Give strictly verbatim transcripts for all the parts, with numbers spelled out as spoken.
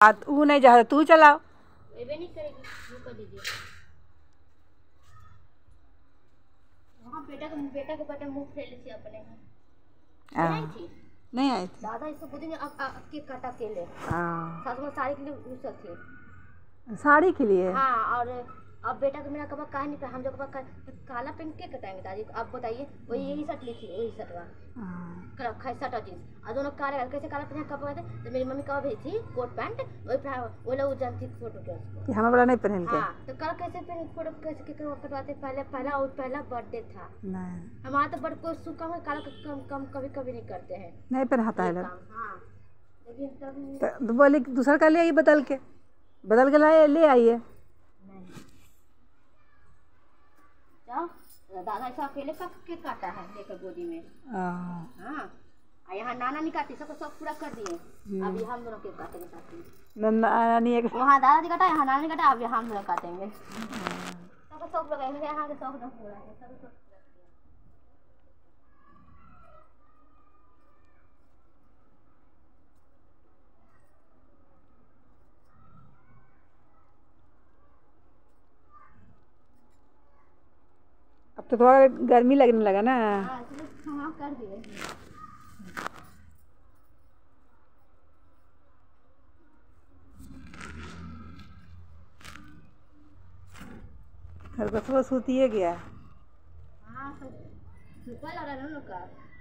तू नहीं जा, तू चलाओ। नहीं करेगी, वो कर दीजिए। वहाँ बेटा का बेटा के बटे मुंह फेल थी अपने नहीं थी नहीं आई थी दादा इसको गोदी में अब केक काटा के ले सास में साड़ी के लिए उसक थे साड़ी के लिए। हाँ और अब बेटा को मेरा कपड़ा काहे नहीं पहन हम जो कपड़ा काला पेन के कटाएंगे दादी आप बताइए वही यही शर्ट ली थी वही शर्टवा रखा शर्ट और जींस और दोनों काले कैसे काला पहन कपड़ा थे तो मेरी मम्मी कब भेजी थी कोट पैंट वही वो लोग जानती फोटो के उसको हमें बड़ा नहीं पहन के। हाँ तो कल कैसे पहन फोटो कैसे कटवाते पहले पहला और पहला बर्थडे था नहीं हमारा तो बड़ कोई सूखा हुआ काला कम कम कभी कभी नहीं करते हैं नहीं पहनाता है। हाँ लेकिन तब तो बोले दूसरा का ले आइए बदल के बदल के लाए ले आइए। दादा ऐसा अकेले का केक काटा है लेकर गोदी में। हाँ यहाँ नाना नहीं काटी सबको सब पूरा कर दिए अब हम दोनों केक काटेंगे साथ में। नानी एक वहाँ दादा नहीं काटा यहाँ नाना नहीं काटा अब हम दोनों काटेंगे सबको सब लगाएंगे यहाँ के सब पूरा है सब अब तो थोड़ा गर्मी लगने लगा ना। हाँ कर दिए खरगोशवा सूतिए गया। हाँ सुपल और अनु का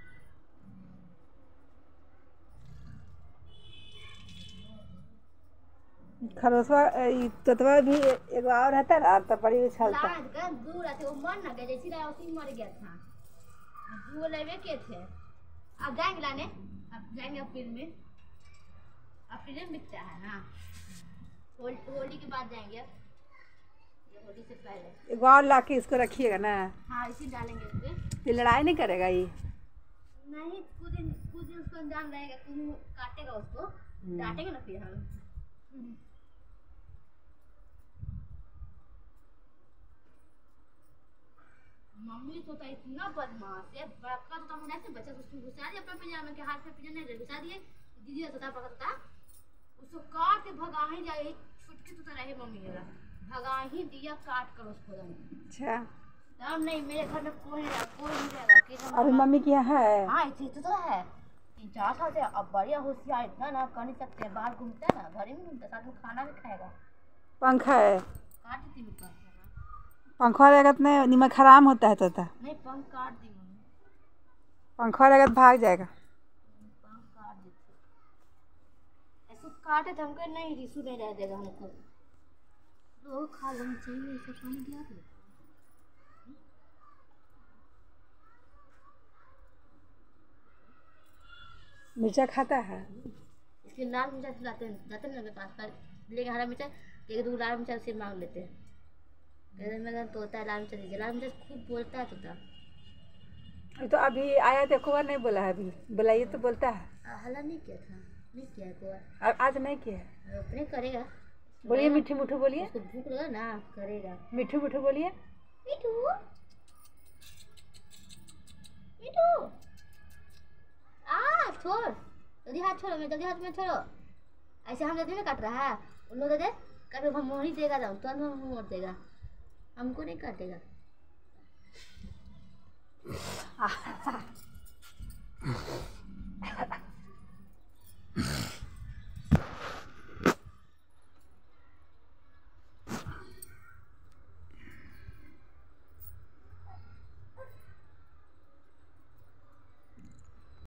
खरगोशवा ततवा भी एक और रहता ना तो बड़ी उछलता दूर आते वो मर ना गया जैसी रहा उसी मर गया था वो लेवे के थे अब जाएंगे लाने अब जाएंगे अप्रैल में अप्रैल में बिकता है ना होली के बाद जाएंगे होली से पहले एक और ला के इसको रखिएगा ना। हाँ इसी डालेंगे इसमें ये लड़ाई नहीं करेगा ये नहीं कुछ दिन कुछ दिन उसको अंजाम रहेगा कुछ काटेगा उसको डांटेंगे ना फिर हम मम्मी तो था इतना बदमाश है बड़का तो हम ऐसे बच्चा उसको घुसा दिया अपने पिजामे के हाथ पे पिजाने में घुसा दिए दीदी तो था पकड़ता उसको काट के भगा ही जाए छुटके तो रहे मम्मी मेरा भगा ही दिया काट कर उसको। अच्छा तब नहीं मेरे घर में कोई नहीं कोई नहीं रहेगा कि अभी मम्मी की है। हाँ इसी तो, तो है तीन चार साल से अब बढ़िया होशियार इतना ना कर नहीं सकते बाहर घूमता है ना घर में घूमता साथ में खाना भी खाएगा। पंखा है काट दी पंखा पंखा रहेगा तो नहीं निमक हराम होता है तोता नहीं पंख काट दी मम्मी पंखा रहेगा तो भाग जाएगा पंख काट दी ऐसे काटे तो हमको नहीं रिसू नहीं रह देगा हमको तो खा लेना चाहिए ऐसा पानी दिया तो मिर्चा खाता है इसके लाल मिर्चा खिलाते हैं जाते हैं ना मेरे पास पर लेकिन हरा मिर्चा एक दो लाल मिर्चा से मांग लेते हैं मेरा तोता है लाल मिर्चा दीजिए लाल मिर्चा खूब बोलता है तोता तो अभी आया तो कोई नहीं बोला है अभी बुलाइए तो बोलता है हल्ला नहीं किया था नहीं किया कोई आज नहीं किया अपने करेगा बोलिए मिठू मिठू बोलिए उसको भूख लगा ना करेगा मिठू मिठू बोलिए मिठू मिठू आ छोड़ जल्दी हाथ छोड़ो मैं जल्दी हाथ में छोड़ो ऐसे हम जल्दी में काट रहा है उन लोग दे दे कभी हम मोड़ी देगा जाऊँ तो हम मोड़ देगा हमको नहीं काटेगा।